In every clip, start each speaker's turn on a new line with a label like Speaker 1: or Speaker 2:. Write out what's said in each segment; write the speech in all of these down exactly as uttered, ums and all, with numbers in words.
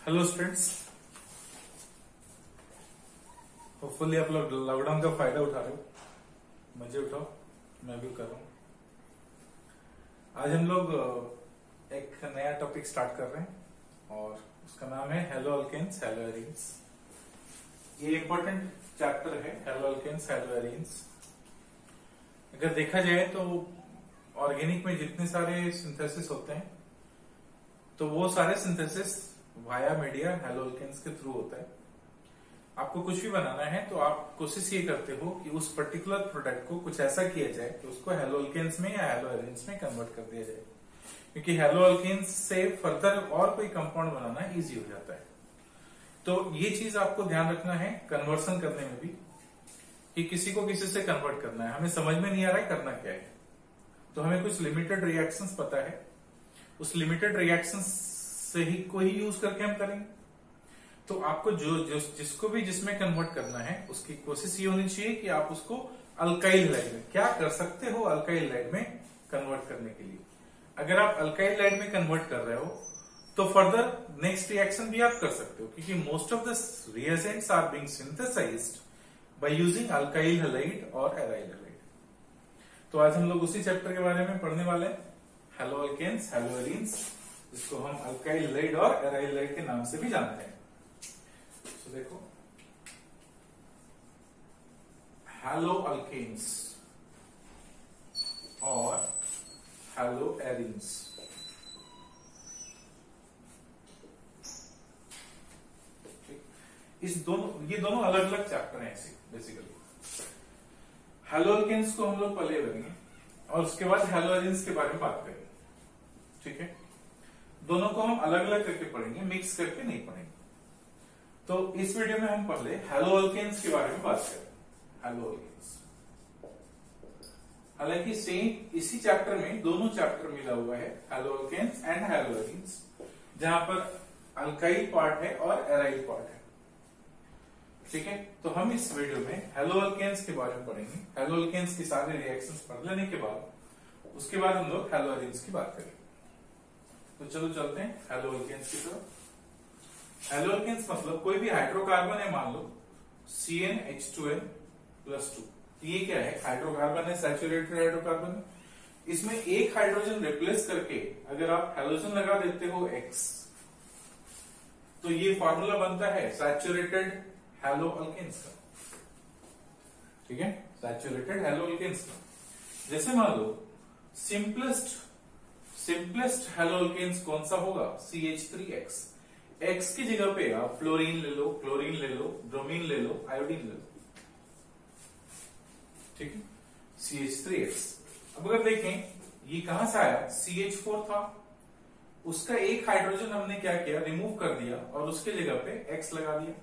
Speaker 1: Hello students, hopefully आप लोग lockdown का फायदा उठा रहे हो, मजे उठाओ, मैं भी कर रहा हूं। आज हम लोग एक नया टॉपिक स्टार्ट कर रहे हैं और उसका नाम है हेलो अल्केन्स हेलो एरीन्स। ये इंपॉर्टेंट चैप्टर है, हेलो अल्केन्स हेलो एरीन्स। अगर देखा जाए तो ऑर्गेनिक में जितने सारे सिंथेसिस होते हैं तो वो सारे synthesis via media haloalkanes के थ्रू होता है। आपको कुछ भी बनाना है तो आप कोशिश ये करते हो कि उस पर्टिकुलर प्रोडक्ट को कुछ ऐसा किया जाए कि उसको हेलो अल्केन्स में या हेलो एरीन्स में कन्वर्ट कर दिया जाए, क्योंकि हेलो अल्केन्स से फर्दर और कोई कंपाउंड बनाना इजी हो जाता है। तो ये चीज आपको ध्यान रखना है कन्वर्सन करने में भी, कि किसी को किसी से कन्वर्ट करना है, हमें समझ में नहीं आ रहा है करना क्या है। तो हमें कुछ लिमिटेड रिएक्शंस पता है, उस लिमिटेड रिएक्शंस से ही को ही यूज करके हम करेंगे। तो आपको जो, जो जिसको भी जिसमें कन्वर्ट करना है उसकी कोशिश ये होनी चाहिए कि आप उसको अल्काइल लाइड में क्या कर सकते हो, अल्काइल लाइड में कन्वर्ट करने के लिए। अगर आप अल्काइल लाइड में कन्वर्ट कर रहे हो तो फर्दर नेक्स्ट रिएक्शन भी आप कर सकते हो, क्योंकि most of the reagents are being synthesised by using alkyl halide और एराइल हैलाइड। तो आज हम लोग उसी चैप्टर के बारे में पढ़ने वाले हैं, हेलो अल्केन्स हेलो एरीन्स, जिसको हम अल्काइल हैलाइड और एराइल हैलाइड के नाम से भी जानते हैं। तो देखो, हेलो अल्केन्स और हेलो एरीन्स, इस दोनों ये दोनों अलग अलग चैप्टर हैं बेसिकली। हेलो अल्केन्स को हम लोग पहले करेंगे और उसके बाद हेलो एरीन्स के बारे में बात करेंगे, ठीक है। दोनों को हम अलग अलग करके पढ़ेंगे, मिक्स करके नहीं पढ़ेंगे। तो इस वीडियो में हम पहले हेलो अल्केन्स के बारे में बात करेंगे। हेलो अल्केन्स, हालांकि सेम इसी चैप्टर में दोनों चैप्टर मिला हुआ है, hello alkanes and haloarenes, जहां पर अल्काइल पार्ट है और एराइल पार्ट है, ठीक है। तो हम इस वीडियो में हेलो अल्केन्स के बारे में पढ़ेंगे। हेलो अल्केन्स की सारे रिएक्शंस पढ़ लेने के बाद उसके बाद हम लोग हेलो एरीन्स की बात करेंगे। तो चलो चलते हैं हेलो अल्केन्स की तरफ। हेलो अल्केन्स मतलब कोई भी हाइड्रोकार्बन है, मान लो C N H two N plus two, ये क्या है, हाइड्रोकार्बन है, सैचुरेटेड हाइड्रोकार्बन। इसमें एक हाइड्रोजन रिप्लेस करके अगर आप हेलोजन लगा देते हो X, तो ये फॉर्मूला बनता है सैचुरेटेड हेलो अल्केन्स का, ठीक है, सैचुरेटेड हेलो अल्केन्स का। जैसे मान लो सिंपलेस्ट सिंपलेस्ट हेलो अल्केन्स कौन सा होगा, C H three X. X की जगह पे आप फ्लोरीन ले लो, क्लोरीन ले लो, ब्रोमीन ले लो, आयोडीन ले लो, ठीक है, सी एच थ्री एक्स। अब अगर देखें ये कहां से आया, सी एच फोर था, उसका एक हाइड्रोजन हमने क्या किया, रिमूव कर दिया और उसके जगह पे X लगा दिया,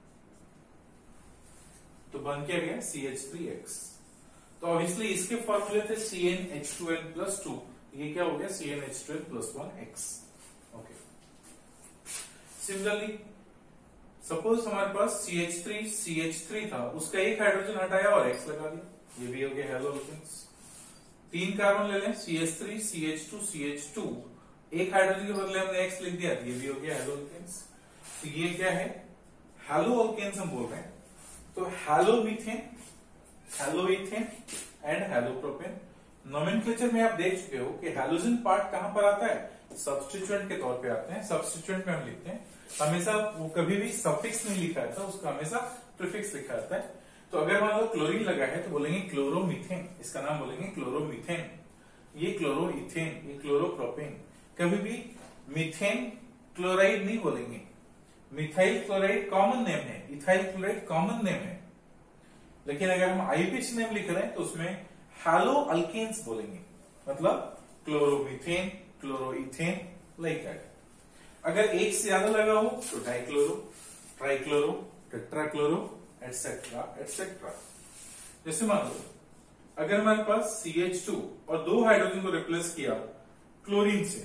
Speaker 1: तो बन क्या गया सी एच थ्री एक्स। तो ऑब्वियसली इसके फॉर्मूले थे C N H two N plus two, ये क्या हो गया C N H two N plus one X. Okay, similarly suppose हमारे पास C H three C H three था, उसका एक हाइड्रोजन हटाया और X लगा दिया, ये भी हो गया हेलो अल्केन्स। तीन कार्बन ले लें, C H three C H two C H two, एक हाइड्रोजन के बदले हमने X लिख दिया, ये भी हो गया हेलो अल्केन्स। तो ये क्या है, हेलो अल्केन्स हम बोल रहे हैं। तो halomethane, haloethane and halopropane. Nomenclature में आप देख चुके हो कि हेलोजन पार्ट कहां पर आता है, सब्स्टिट्यूएंट के तौर पे आते हैं। सब्स्टिट्यूएंट में हम लिखते हैं, हमेशा वो कभी भी सफिक्स नहीं लिखा रहता, उसका हमेशा प्रीफिक्स लिखा रहता है। तो अगर मान लो क्लोरीन लगा है तो बोलेंगे क्लोरोमीथेन, इसका नाम बोलेंगे क्लोरोमीथेन। ये क्लोरोइथेन, ये क्लोरोप्रोपेन। कभी भी मीथेन क्लोराइड नहीं बोलेंगे। मिथाइल क्लोराइड कॉमन नेम है, इथाइल क्लोराइड कॉमन नेम है, लेकिन अगर हम आईपीएच नेम लिख रहे हैं तो उसमें हेलो अल्केन्स बोलेंगे, मतलब क्लोरोमीथेन, क्लोरोइथेन, लाइक दैट। अगर एक से ज्यादा लगा हो तो dichloro, trichloro, tetrachloro, etcetera etcetera. जैसे मान लो अगर हमारे पास सी एच टू और दो हाइड्रोजन को रिप्लेस किया क्लोरीन से,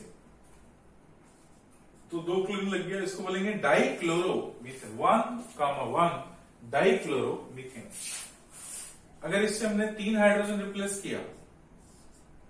Speaker 1: तो दो क्लोरीन लग गया, इसको बोलेंगे dichloromethane, one comma one dichloromethane. अगर इससे हमने तीन हाइड्रोजन रिप्लेस किया,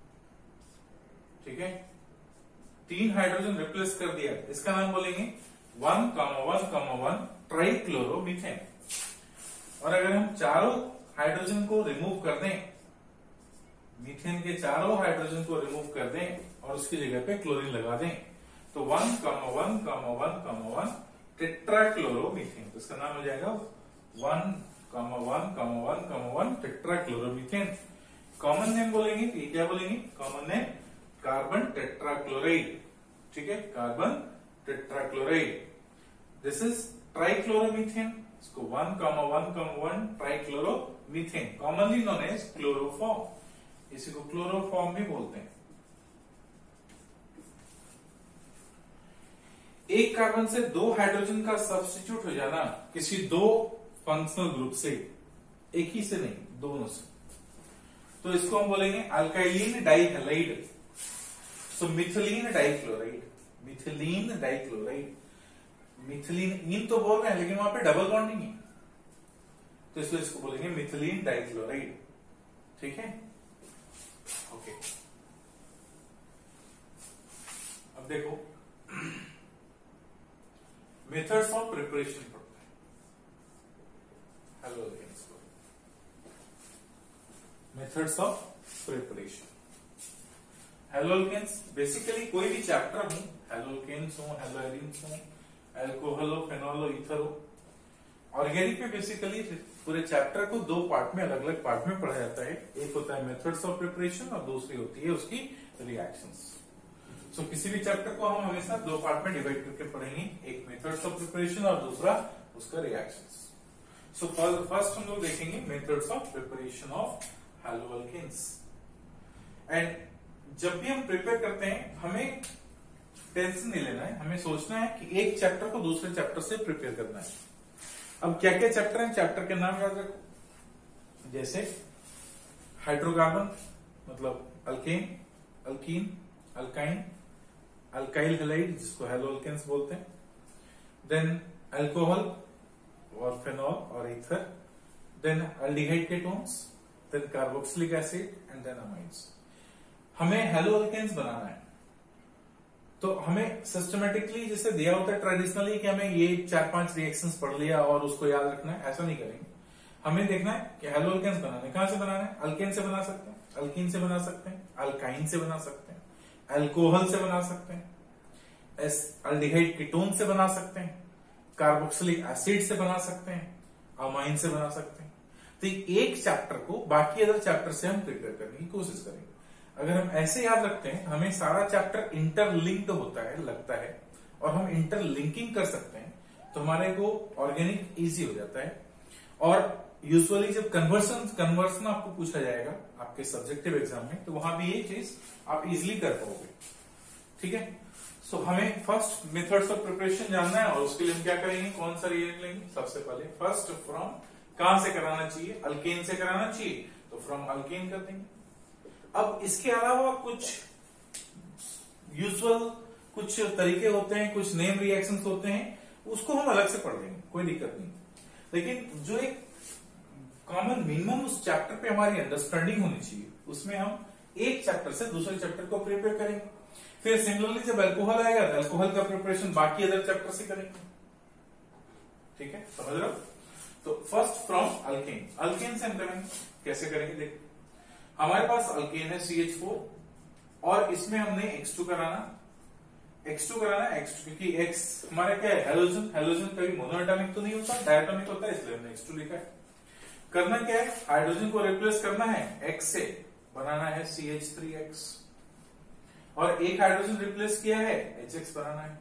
Speaker 1: ठीक है, तीन हाइड्रोजन रिप्लेस कर दिया, इसका नाम बोलेंगे one comma one comma one trichloromethane. और अगर हम चारों हाइड्रोजन को रिमूव कर दें, मीथेन के चारों हाइड्रोजन को रिमूव कर दें और उसकी जगह पे क्लोरीन लगा दें, तो one comma one comma one comma one tetrachloromethane. तो इसका नाम हो जाएगा one comma one comma one comma one tetrachloromethane. Common name बोलेंगे तो ये क्या बोलेंगे? Common name carbon tetrachloride. ठीक है, carbon tetrachloride. This is trichloromethane. इसको one comma one comma one trichloromethane, commonly known as chloroform. इसी को क्लोरोफॉर्म भी बोलते हैं। एक कार्बन से दो हाइड्रोजन का सब्स्टिट्यूट हो जाना किसी दो फंक्शनल ग्रुप से, एक ही से नहीं, दोनों से, तो इसको हम बोलेंगे alkylene dihalide. So methylene dichloride, methylene dichloride. Methylene इन तो बोल रहे हैं लेकिन वहां पे डबल बॉन्डिंग है, तो इसलिए इसको बोलेंगे मिथिलीन डाइक्लोराइड। ठीक है, ओके। अब देखो मेथड्स ऑफ प्रिपरेशन पढ़ते हैं हैलोजेन्स को। Methods of preparation. Halogens basically कोई भी चैप्टर हो, हैलोजेन्स हो, हैलोएरिन्स हो, अल्कोहल हो, फेनॉल हो, ईथर हो, ऑर्गेनिक में बेसिकली पूरे चैप्टर को दो पार्ट में, अलग अलग पार्ट में पढ़ा जाता है। एक होता है मेथड्स ऑफ प्रिपरेशन और दूसरी होती है उसकी रिएक्शंस। सो so, किसी भी चैप्टर को हम हमेशा दो पार्ट में डिवाइड करके पढ़ेंगे, एक मेथड्स ऑफ प्रिपरेशन और दूसरा उसका रिएक्शंस। सो फर्स्ट हम लोग देखेंगे methods of preparation of haloalkanes. And जब भी हम प्रिपेयर करते हैं हमें टेंशन नहीं लेना है, हमें सोचना है कि एक चैप्टर को दूसरे चैप्टर से प्रिपेयर करना है। अब क्या क्या चैप्टर हैं, चैप्टर के नाम याद रखो। जैसे हाइड्रोकार्बन मतलब alkane, alkene, alkyne, alkyl halide जिसको हैलोअल्केन्स बोलते हैं, देन अल्कोहल और फेनॉल और ether, then aldehyde ketones, then carboxylic acid and then amides. हमें हैलोअल्केन्स बनाना है तो हमें सिस्टमेटिकली जैसे दिया होता है ट्रेडिशनली कि हमें ये चार पांच रिएक्शंस पढ़ लिया और उसको याद रखना है, ऐसा नहीं करेंगे। हमें देखना है कि हैलोअल्केन्स बनाने कहां से बनाना है। अल्केन से बना सकते हैं, अल्कीन से बना सकते हैं, अल्काइन से बना सकते हैं, अल्कोहल से बना सकते हैं, अल्डिहाइड कीटोन से बना सकते हैं, कार्बोक्सिलिक एसिड से बना सकते हैं, अमाइन से बना सकते हैं। तो एक चैप्टर को बाकी अदर चैप्टर से हम प्रिपेयर करने की कोशिश करेंगे। अगर हम ऐसे याद रखते हैं हमें सारा चैप्टर इंटरलिंक्ड होता है लगता है और हम इंटरलिंकिंग कर सकते हैं तो हमारे को ऑर्गेनिक इजी हो जाता है। और यूजुअली जब कन्वर्सन कन्वर्सन आपको पूछा जाएगा आपके सब्जेक्टिव एग्जाम में तो वहां भी ये चीज आप इजिली कर पाओगे। ठीक है, सो so, हमें फर्स्ट मेथड्स ऑफ प्रिपरेशन जानना है और उसके लिए हम क्या करेंगे, कौन सा रिएक्ट लेंगे। सबसे पहले फर्स्ट फ्रॉम कहां से कराना चाहिए, अल्केन से कराना चाहिए तो फ्रॉम अल्केन कर देंगे। अब इसके अलावा कुछ यूजुअल कुछ तरीके होते हैं, कुछ नेम रिएक्शंस होते हैं, उसको हम अलग से पढ़ लेंगे, कोई दिक्कत नहीं। लेकिन जो एक कॉमन मिनिमम उस चैप्टर पे हमारी अंडरस्टैंडिंग होनी चाहिए, उसमें हम एक चैप्टर से दूसरे चैप्टर को प्रिपेयर करेंगे। फिर सिमिलरली जब अल्कोहल आएगा तो अल्कोहल का प्रिपरेशन बाकी अदर चैप्टर से करेंगे। ठीक है, समझ रहे हो। तो फर्स्ट फ्रॉम अल्केन, अल्केन से हम करेंगे। कैसे करेंगे देखो, हमारे पास अल्केन है सी एच फोर और इसमें हमने एक्स टू कराना, एक्स टू कराना X टू, क्योंकि X हमारा क्या है, हेलोजन। हेलोजन कभी मोनोएटॉमिक तो नहीं होता, डायटोमिक होता है, इसलिए हमने एक्स टू लिखा है। करना क्या है, हाइड्रोजन को रिप्लेस करना है X से, बनाना है सी एच थ्री एक्स, और एक हाइड्रोजन रिप्लेस किया है एच एक्स बनाना है।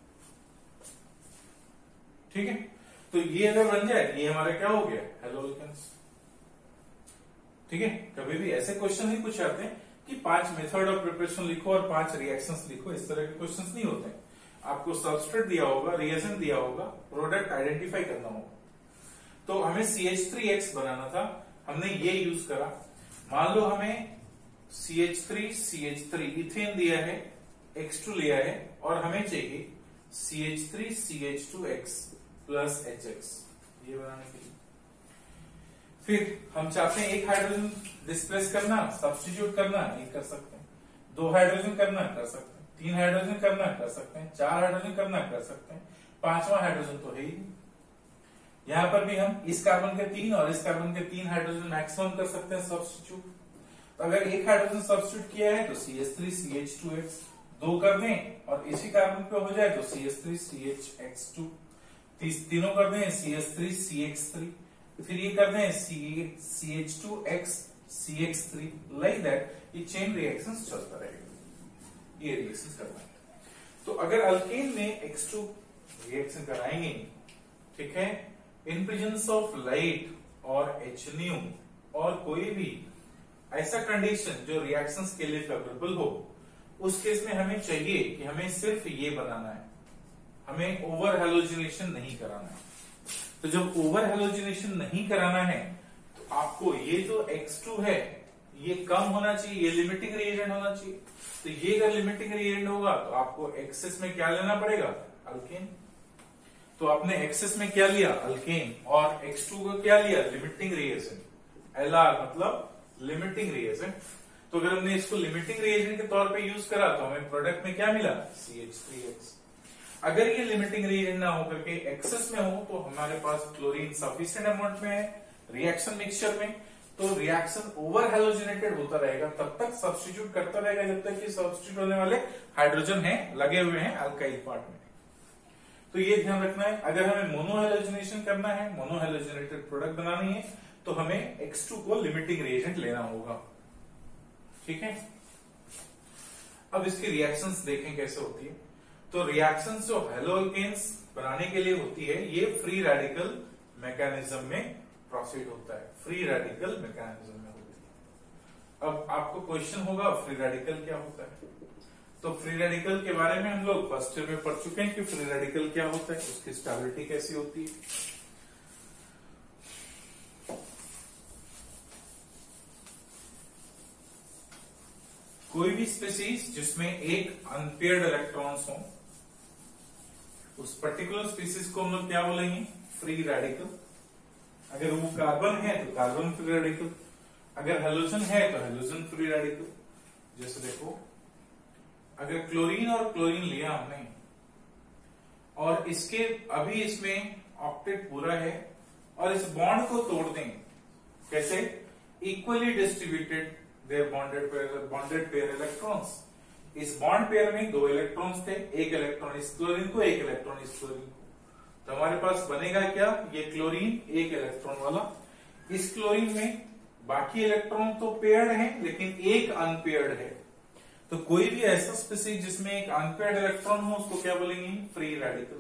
Speaker 1: ठीक है, तो ये अगर बन जाए ये हमारा क्या हो गया, हैलोअल्केन्स। ठीक है, कभी भी ऐसे क्वेश्चन नहीं पूछे जाते हैं कि पांच मेथड ऑफ प्रिपरेशन लिखो और पांच रिएक्शंस लिखो, इस तरह के क्वेश्चंस नहीं होते हैं। आपको सबस्ट्रेट दिया होगा, रिएजेंट दिया होगा, प्रोडक्ट आइडेंटिफाई करना होगा। तो हमें सी एच थ्री एक्स बनाना था, हमने ये यूज करा। मान लो हमें C H three C H three ethane दिया है, एक्स टू लिया है, और हमें चाहिए C H three C H two X plus H X, ये बनाने के लिए। फिर हम चाहते हैं एक हाइड्रोजन डिस्प्लेस करना, सब्स्टिट्यूट करना, ये कर सकते हैं। दो हाइड्रोजन करना, कर सकते हैं। तीन हाइड्रोजन करना, कर सकते हैं। चार हाइड्रोजन करना, कर सकते हैं। पांचवा हाइड्रोजन तो है ही। यहां पर भी हम इस कार्बन के तीन और इस कार्बन के तीन हाइड्रोजन मैक्सिमम कर सकते हैं सब्स्टिट्यूट। तो अगर एक हाइड्रोजन सब्स्टिट्यूट किया है तो C H three C H two X, दो कर दें और इसी कार्बन पे हो जाए तो C H three C H X two, तीनों कर दें C H three C X three, फिर ये कर दें C H two X C X three, like that ये चेन रिएक्शंस चलता रहेगा, ये रिएक्शंस करना है। तो अगर अल्केन में एक्स टू रिएक्शन कराएंगे, ठीक है, इन प्रेजेंस ऑफ लाइट और एच न्यू और कोई भी ऐसा कंडीशन जो रिएक्शंस के लिए फेवरेबल हो, उस केस में हमें चाहिए कि हमें सिर्फ ये बनाना है, हमें ओवर हेलोजिनेशन नहीं कराना है। तो जब ओवर हेलोजिनेशन नहीं कराना है तो आपको ये जो एक्स टू है ये कम होना चाहिए, ये लिमिटिंग रिएजेंट होना चाहिए। तो ये अगर लिमिटिंग रिएजेंट होगा तो आपको एक्सेस में क्या लेना पड़ेगा, अल्केन। तो आपने एक्सेस में क्या लिया, अल्केन, और एक्स टू को क्या लिया, लिमिटिंग रिएजेंट, एल आर मतलब लिमिटिंग रिएजेंट। तो अगर हमने इसको लिमिटिंग रिएजेंट के तौर पे यूज करा तो हमें प्रोडक्ट में क्या मिला, सी एच थ्री एक्स। अगर ये लिमिटिंग रिएजेंट ना हो करके एक्सेस में हो तो हमारे पास क्लोरीन सफिशिएंट अमाउंट में है रिएक्शन मिक्सचर में, तो रिएक्शन ओवर हेलोजिनेटेड होता रहेगा, तब तक सब्स्टिट्यूट करता रहेगा जब तक कि सब्स्टिट्यूट होने वाले हाइड्रोजन है लगे हुए हैं अल्काइल पार्ट में। तो ये ध्यान रखना है। अगर हमें मोनो हेलोजिनेशन करना है, मोनो हेलोजिनेटेड प्रोडक्ट बनानी है, तो हमें एक्स टू को लिमिटिंग रिएजेंट लेना होगा, ठीक है। अब इसकी रिएक्शंस देखें कैसे होती है। तो रिएक्शंस जो हेलोअल्केन्स बनाने के लिए होती है, ये फ्री रेडिकल मैकेनिज्म में प्रोसीड होता है, फ्री रेडिकल मैकेनिज्म में होती है। अब आपको क्वेश्चन होगा फ्री रेडिकल क्या होता है। तो फ्री रेडिकल के बारे में हम लोग फर्स्ट ईयर में पढ़ चुके हैं कि फ्री रेडिकल क्या होता है, उसकी स्टेबिलिटी कैसी होती है। कोई भी स्पीसीज जिसमें एक अनपेयर्ड इलेक्ट्रॉन्स हो, उस पर्टिकुलर स्पीसीज को हम लोग क्या बोलेंगे, फ्री रेडिकल। अगर वो कार्बन है तो कार्बन फ्री रेडिकल, अगर हेलोजन है तो हेलोजन फ्री रेडिकल। जैसे देखो, अगर क्लोरीन और क्लोरीन लिया हमने और इसके अभी इसमें ऑक्टेट पूरा है और इस बॉन्ड को तोड़ दें, कैसे, equally distributed their bonded pair bonded pair electrons. इस बॉन्ड पेयर में दो इलेक्ट्रॉन्स थे, एक इलेक्ट्रॉन इस क्लोरीन को, एक इलेक्ट्रॉन इस क्लोरीन को। तो हमारे पास बनेगा क्या, ये क्लोरीन एक इलेक्ट्रॉन वाला। इस क्लोरीन में बाकी इलेक्ट्रॉन तो पेयर्ड हैं लेकिन एक अनपेयर्ड है। तो कोई भी ऐसा स्पीसीज जिसमें एक अनपेयर्ड इलेक्ट्रॉन हो उसको क्या बोलेंगे, फ्री रेडिकल।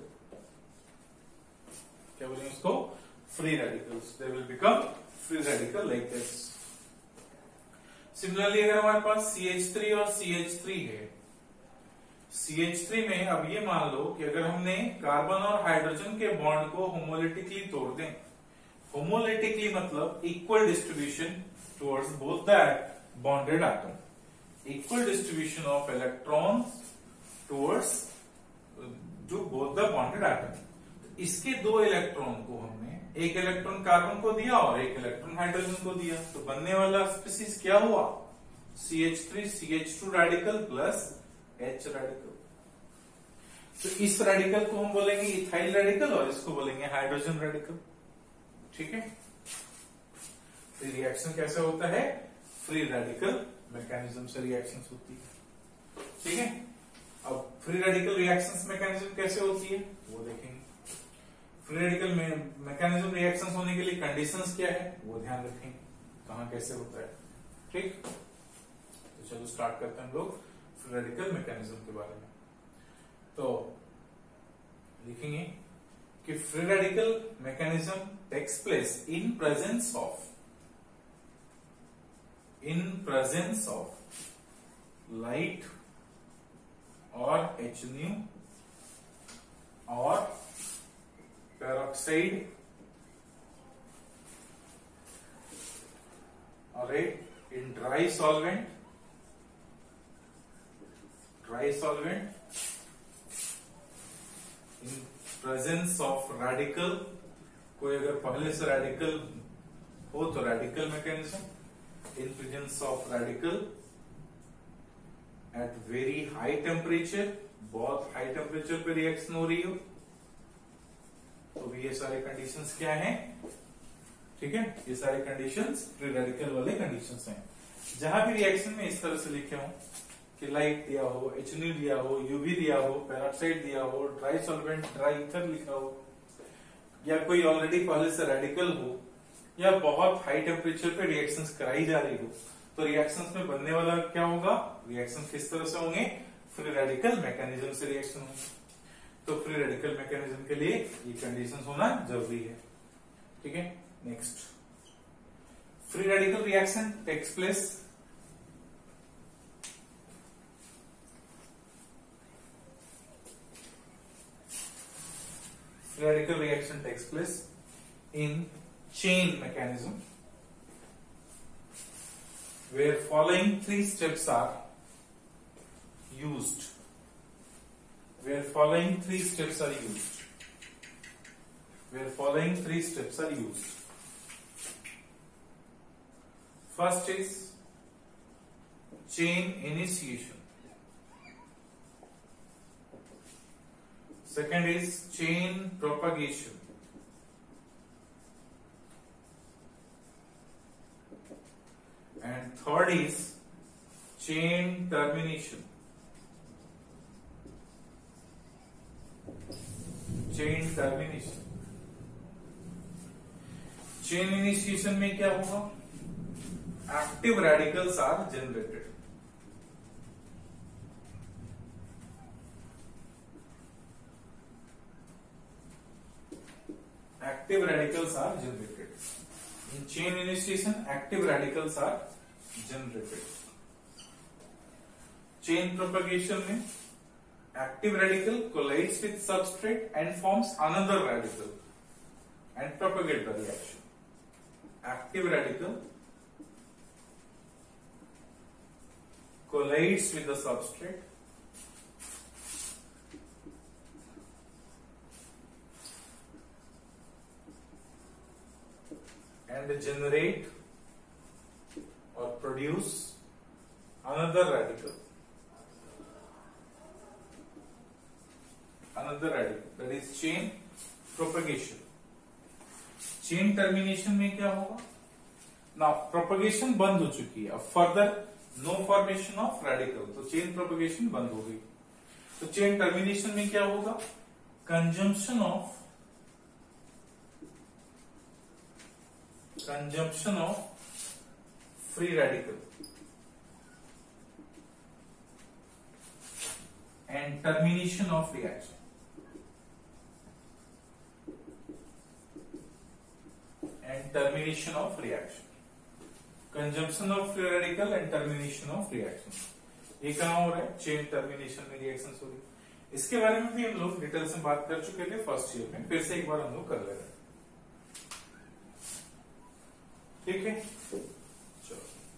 Speaker 1: क्या बोलेंगे उसको, free radicals. They will become free radical like this. Similarly अगर हमारे पास सी एच थ्री और सी एच थ्री है, सी एच थ्री में अब ये मान लो कि अगर हमने कार्बन और हाइड्रोजन के बॉन्ड को होमोलिटिकली तोड़ दें, होमोलिटिकली मतलब equal distribution towards both the bonded atom, equal distribution of electrons towards to both the bonded atom. इसके दो इलेक्ट्रॉन को हमने, एक इलेक्ट्रॉन कार्बन को दिया और एक इलेक्ट्रॉन हाइड्रोजन को दिया, तो बनने वाला स्पीसीज क्या हुआ, C H three C H two radical plus H radical. तो इस रेडिकल को हम बोलेंगे इथाइल रेडिकल और इसको बोलेंगे हाइड्रोजन रेडिकल, ठीक है। तो रिएक्शन कैसे होता है, फ्री रेडिकल मैकेनिज्म से रिएक्शंस होती है, ठीक है। अब फ्री रेडिकल रिएक्शंस मैकेनिज्म कैसे होती है वो देखेंगे। फ्री रेडिकल मैकेनिज्म रिएक्शंस होने के लिए कंडीशंस क्या है वो ध्यान रखेंगे, कहां कैसे होता है, ठीक। तो चलो स्टार्ट करते हैं हम लोग फ्री रेडिकल मैकेनिज्म के बारे में। तो लिखेंगे कि free radical mechanism takes place in presence of in presence of light और एच न्यू और पेरोक्साइड और in dry solvent dry solvent in presence of radical. कोई अगर पहले से रेडिकल हो तो radical mechanism, in presence of radical at very high temperature, बहुत हाई टेम्परेचर पे रिएक्शन हो रही हो, तो ये सारे कंडीशंस क्या हैं, ठीक है, ये सारे कंडीशंस फ्री रेडिकल वाले कंडीशंस हैं। जहां भी रिएक्शन में इस तरह से लिखे हो कि लाइट दिया हो, एच एन ओ दिया हो, यूवी दिया हो, पेरोक्साइड दिया हो, ड्राई सॉल्वेंट ड्राई ईथर लिखा हो, या कोई ऑलरेडी पहले से रेडिकल हो, या बहुत हाई टेम्परेचर पे रिएक्शंस कराई जा रही हो, तो रिएक्शंस में बनने वाला क्या होगा, रिएक्शन किस तरह से होंगे, फ्री रेडिकल मैकेनिज्म से रिएक्शन होंगे। तो फ्री रेडिकल मैकेनिज्म के लिए ये कंडीशंस होना जरूरी है, ठीक है। Next, free radical reaction takes place free radical reaction takes place in chain mechanism where following three steps are used. Where following three steps are used. Where following three steps are used. First is chain initiation. Second is chain propagation. And third is chain termination. Chain termination. Chain initiation में क्या होगा? Active radicals are generated. Active radicals are generated. In chain initiation, active radicals are generated. Chain propagation में active radical collides with substrate and forms another radical and propagate the reaction. Active radical collides with the substrate and generate or produce another radical. Another radical, that is chain propagation. Chain termination में क्या होगा? Now propagation बंद हो चुकी है, अब further no formation of radical, तो chain propagation बंद हो गई। तो chain termination में क्या होगा? Consumption of consumption of free radical and termination of reaction. And termination of reaction. Consumption of free radical and termination of reaction. ये कहाँ हो रहा है? चेन टर्मिनेशन में रिएक्शन हो रही है। इसके बारे में भी हम लोग डिटेल से बात कर चुके थे फर्स्ट ईयर में, फिर से एक बार हम लोग कर ले रहे हैं, ठीक है। चलो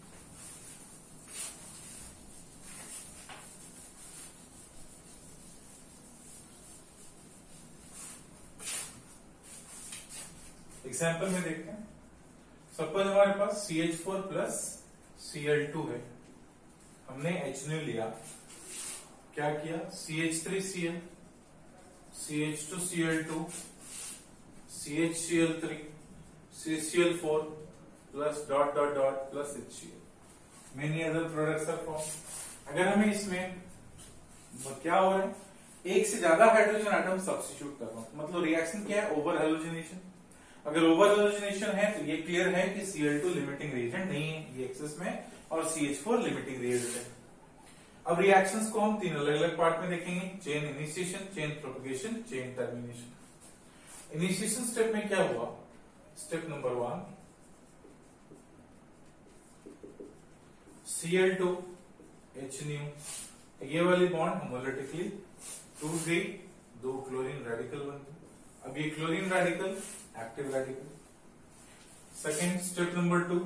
Speaker 1: एग्जाम्पल में देखते हैं। सपोज हमारे पास C H four plus C L two है, हमने एच एन ओ लिया, क्या किया, C H three C L, C H two C L two, C H C L three, C C L four plus dot dot dot plus H C L, many other products are form. अगर हमें इसमें क्या हो रहा है, एक से ज्यादा हाइड्रोजन आइटम सब्स्टिट्यूट कर रहा हूं, मतलब रिएक्शन क्या है, ओवर हेलोजिनेशन। अगर ओवर हेलोजिनेशन है तो ये क्लियर है कि C L two limiting reagent नहीं है, ये एक्सेस में, और C H four limiting reagent है। अब रिएक्शंस को हम तीन अलग अलग पार्ट में देखेंगे, chain initiation, chain propagation, chain termination. Initiation step में क्या हुआ, step number one, C L two H N U, ये वाली बॉन्ड होमोलिटिकली टूट गई, दो क्लोरीन रेडिकल बन गए। अब ये chlorine radical active radical. Second step number two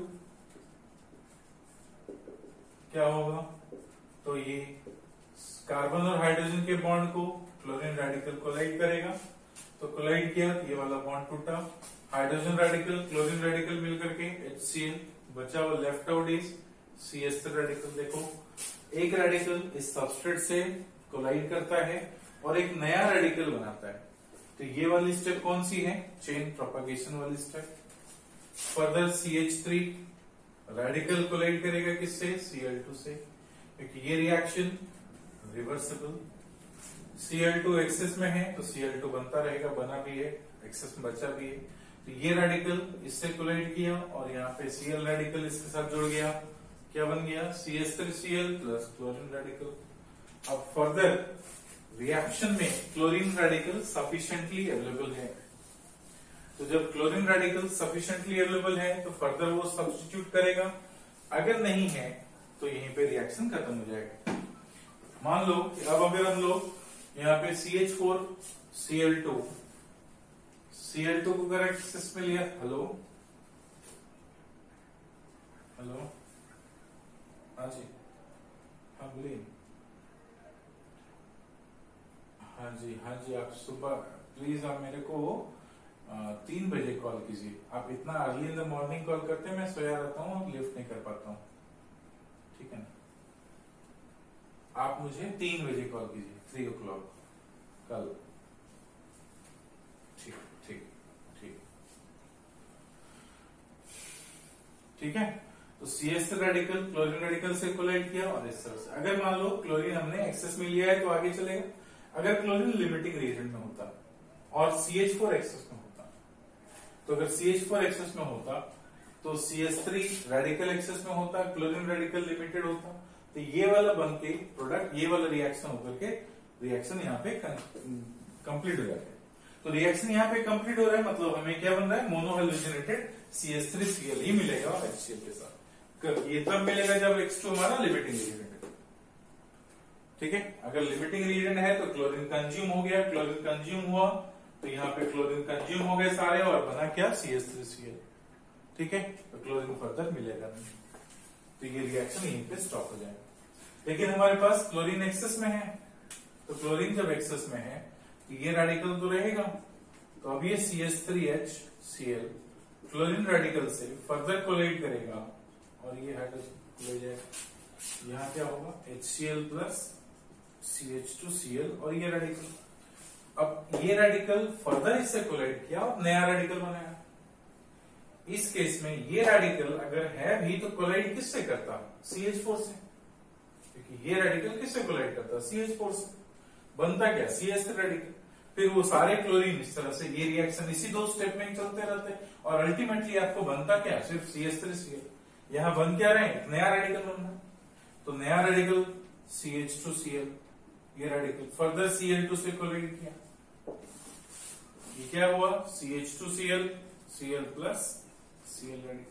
Speaker 1: क्या होगा, तो ये कार्बन और हाइड्रोजन के बॉन्ड को क्लोरीन रेडिकल कोलाइड करेगा, तो कोलाइड किया, ये वाला बॉन्ड टूटा, हाइड्रोजन रेडिकल क्लोरीन रेडिकल मिलकर के एच सी एल, बचा हुआ left out is C H three radical. देखो एक रेडिकल इस सबस्ट्रेट से कोलाइड करता है और एक नया रेडिकल बनाता है, तो ये वाली स्टेप कौन सी है? चेन प्रोपगेशन वाली step. Further C H three radical collide करेगा किससे? सी एल टू से, क्योंकि ये reaction reversible. C L two excess में है तो सी एल टू बनता रहेगा, बना भी है, एक्सेस में बचा भी है। तो ये रेडिकल इससे कोलाइड किया और यहाँ पे सी एल रेडिकल इसके साथ जुड़ गया, क्या बन गया? C H three C L plus chlorine radical. अब फर्दर रिएक्शन में क्लोरीन रेडिकल सफिशिएंटली अवेलेबल है, तो जब क्लोरीन रेडिकल सफिशिएंटली अवेलेबल है तो फर्दर वो सब्स्टिट्यूट करेगा, अगर नहीं है तो यहीं पे रिएक्शन खत्म हो जाएगा। मान लो कि अब अगर हम लोग यहाँ पे C H four C L two C L two को करेक्ट एक्सेस में लिया, हेलो हेलो हाँ जी, हाँ बोलिए, हाँ जी हाँ जी, आप सुबह प्लीज आप मेरे को आ, तीन बजे कॉल कीजिए। आप इतना early in the morning call करते हैं, मैं सोया रहता हूँ और लिफ्ट नहीं कर पाता हूँ, ठीक है ना? आप मुझे तीन बजे कॉल कीजिए, थ्री ओ क्लॉक कल। ठीक ठीक ठीक ठीक है। तो C H three radical chlorine radical से कोलाइड किया और इस तरह से। अगर मान लो क्लोरीन हमने एक्सेस में लिया है तो आगे चलेगा, अगर क्लोरीन लिमिटिंग रीजन में होता और सी एच फोर एक्सेस में होता, तो अगर सी एच फोर एक्सेस में होता तो C H three radical excess में होता, क्लोरीन रेडिकल लिमिटेड होता, तो ये वाला बन के प्रोडक्ट, ये वाला रिएक्शन होकर के रिएक्शन यहाँ पे कंप्लीट हो जाता है। तो रिएक्शन यहाँ पे कंप्लीट हो रहा है, मतलब हमें क्या बन रहा है? Monohalogenated C H three C L ही मिलेगा और एच सी एल के साथ। ये तब मिलेगा जब एक्स टू हमारा लिमिटिंग रीजन है, ठीक है? अगर लिमिटिंग रीजन है तो क्लोरीन कंज्यूम हो गया, क्लोरीन कंज्यूम हुआ तो यहाँ पे क्लोरीन कंज्यूम हो गए सारे और बना क्या? C H three C L, ठीक है? तो क्लोरीन फर्दर मिलेगा नहीं, तो ये रिएक्शन यहीं पे स्टॉप हो जाएगा। लेकिन हमारे पास क्लोरीन एक्सेस में है, तो क्लोरीन जब एक्सेस में है तो ये रेडिकल तो रहेगा, तो अब ये C H three H C L chlorine radical से फर्दर कोलाइड करेगा और ये हाइड्रोजन ले जाएगा। यहाँ क्या होगा? H C L plus C H two C L और ये रेडिकल। अब ये रेडिकल फर्दर इससे कोलाइड किया और नया रेडिकल बनाया। इस केस में ये रेडिकल अगर है भी तो कोलाइड किससे करता? सी एच फोर से, क्योंकि ये रेडिकल किससे कोलाइड करता? सी एच फोर से। बनता क्या? C H three radical. फिर वो सारे क्लोरीन इस तरह से, ये रिएक्शन इसी दो स्टेप में चलते रहते हैं और अल्टीमेटली आपको बनता क्या? सिर्फ C H three C L. यहां बन क्या रहे? नया रेडिकल बन रहा है, तो नया radical C H two C L, ये radical further C L two से कोलाइड किया, ये क्या हुआ? C H two C L C L plus C L radical.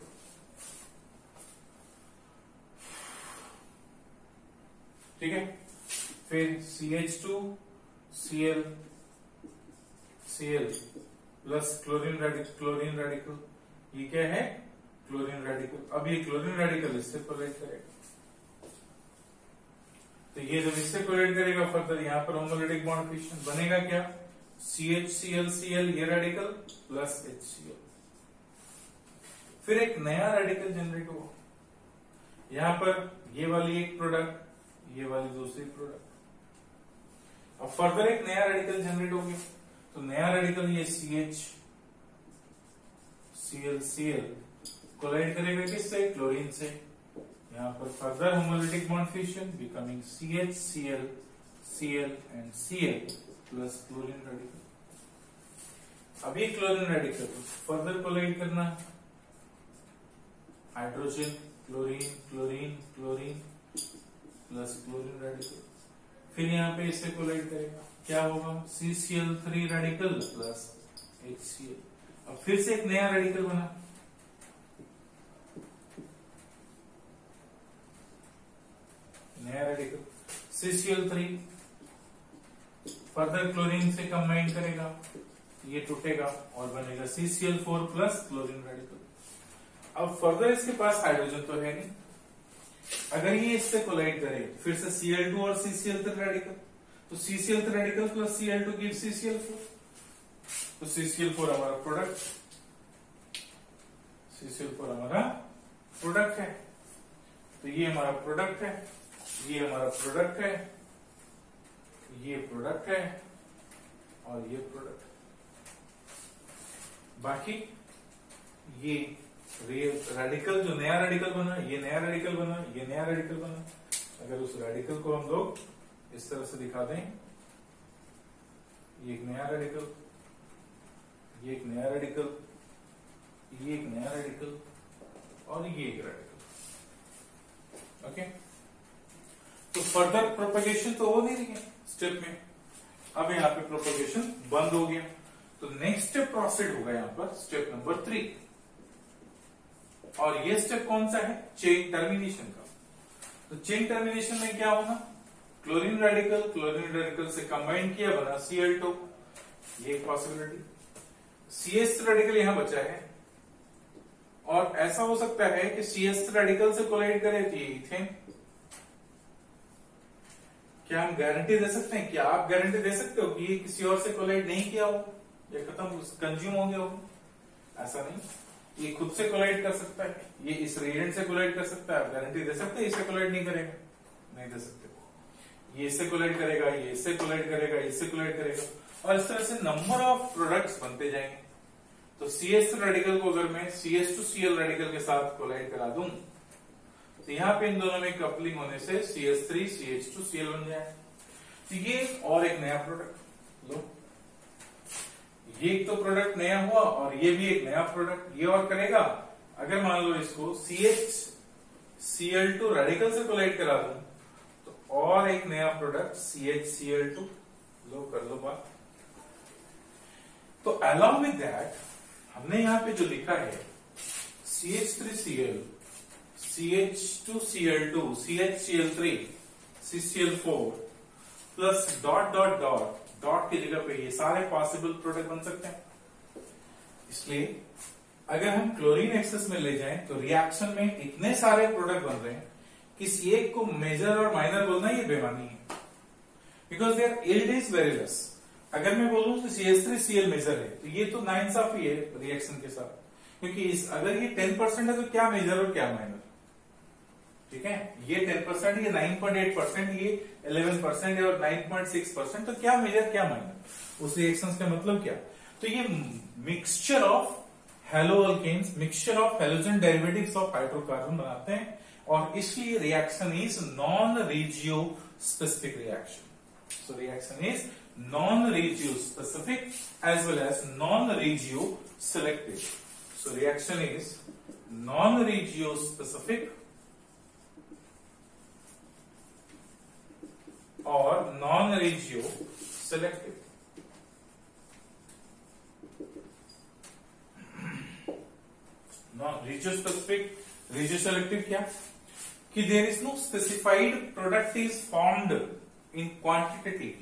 Speaker 1: ठीक है, फिर C H two C L C L plus chlorine radical, chlorine radical, ये क्या है? Chlorine radical. अब ये क्लोरीन रेडिकल इससे कोलाइड करेगा, तो ये जब इससे कोलाइड करेगा फर्दर यहाँ पर होमोलिटिक बॉन्ड फिशन बनेगा क्या? C H C L C L ये radical plus H C L. फिर एक नया रेडिकल जनरेट हुआ, यहां पर ये वाली एक प्रोडक्ट, ये वाली दूसरी प्रोडक्ट। अब फर्दर एक नया रेडिकल जनरेट हो गया, तो नया रेडिकल ये C H C L C L collide करेगा किससे? क्लोरीन से। यहाँ पर further homolytic bond fission becoming C H C L C L and C L plus chlorine radical. अब ये क्लोरीन रेडिकल फर्दर कोलाइड करना, hydrogen chlorine chlorine chlorine plus chlorine radical. फिर यहाँ पे इससे कोलाइड करेगा, क्या होगा? C C L three radical plus H C L. अब फिर से एक नया रेडिकल बना, नया radical C C L three further chlorine से कंबाइन करेगा, ये टूटेगा और बनेगा C C L four plus chlorine radical. अब फर्दर इसके पास हाइड्रोजन तो है नहीं, अगर ये इससे कोलाइड करे फिर से सी एल टू और C C L three radical, तो C C L three radical plus C L two give C C L four, तो सी सी एल फोर हमारा product, C C L four हमारा product है। तो ये हमारा product है, ये हमारा प्रोडक्ट है, ये प्रोडक्ट है और ये प्रोडक्ट। बाकी ये रेडिकल जो नया रेडिकल बना, ये नया रेडिकल बना, ये नया रेडिकल बना, अगर उस रेडिकल को हम लोग इस तरह से दिखा दें, ये एक नया रेडिकल, ये एक नया रेडिकल, ये एक नया रेडिकल और ये एक रेडिकल। ओके, तो फर्दर प्रोपगेशन तो हो नहीं रही है स्टेप में, अब यहाँ पे प्रोपगेशन बंद हो गया। तो नेक्स्ट स्टेप प्रोसीड होगा यहाँ पर स्टेप नंबर थ्री, और ये स्टेप कौन सा है? चेन टर्मिनेशन का। तो चेन टर्मिनेशन में क्या होगा? क्लोरीन रेडिकल क्लोरीन रेडिकल से कंबाइन किया, बना सी एल टू, ये एक पॉसिबिलिटी। सी एच रेडिकल यहां बचा है, और ऐसा हो सकता है कि सी एच रेडिकल से कोलाइड करे तो ये इथेन। क्या हम गारंटी दे सकते हैं? क्या आप गारंटी दे सकते हो कि ये किसी और से कोलाइड नहीं किया हो या खत्म कंज्यूम हो गया हो? ऐसा नहीं, ये खुद से कोलाइड कर सकता है, ये इस रिएजेंट से कोलाइड कर सकता है। आप गारंटी दे सकते हैं इससे कोलाइड नहीं करेगा? नहीं दे सकते। ये इससे कोलाइड करेगा, ये इससे कोलाइड करेगा, इससे कोलाइड करेगा, और इस तरह से नंबर ऑफ प्रोडक्ट्स बनते जाएंगे। तो सी एच रेडिकल को अगर मैं C H two C L radical के साथ कोलाइड करा दूं, तो यहां पे इन दोनों में कपलिंग होने से C H three C H two C L बन जाए। तो ये और एक नया प्रोडक्ट लो, ये एक तो प्रोडक्ट नया हुआ और ये भी एक नया प्रोडक्ट। ये और करेगा, अगर मान लो इसको C H C L two radical से कोलाइड करा दूं, तो और एक नया product C H C L two, लो कर लो बात। तो अलॉन्ग विद दैट हमने यहां पे जो लिखा है C H three C L, C H two C L two, C H C L three, C C L four plus dot dot dot, dot की जगह पे ये सारे पॉसिबल प्रोडक्ट बन सकते हैं। इसलिए अगर हम क्लोरीन एक्सेस में ले जाएं तो रिएक्शन में इतने सारे प्रोडक्ट बन रहे हैं, किसी एक को मेजर और माइनर बोलना ये बेमानी है, because their yield is very less. अगर मैं बोलूं तो C H three C L major है, तो ये तो नाइंसाफी है रिएक्शन के साथ, क्योंकि इस अगर ये टेन परसेंट है तो क्या मेजर और क्या माइनर? ठीक है, ये टेन परसेंट, ये नाइन पॉइंट एट परसेंट, ये इलेवन परसेंट और नाइन पॉइंट सिक्स परसेंट, तो क्या मेजर क्या माइनर? उस रिएक्शन का मतलब क्या? तो ये mixture of haloalkanes, mixture of halogen derivatives of hydrocarbon बनाते हैं, और इसलिए reaction is non regio specific reaction. So reaction is non regio specific as well as non regio selective. So reaction is non regio specific और non regio selective. Non regio specific, regio selective क्या? कि there is no specified product is formed in quantitatively.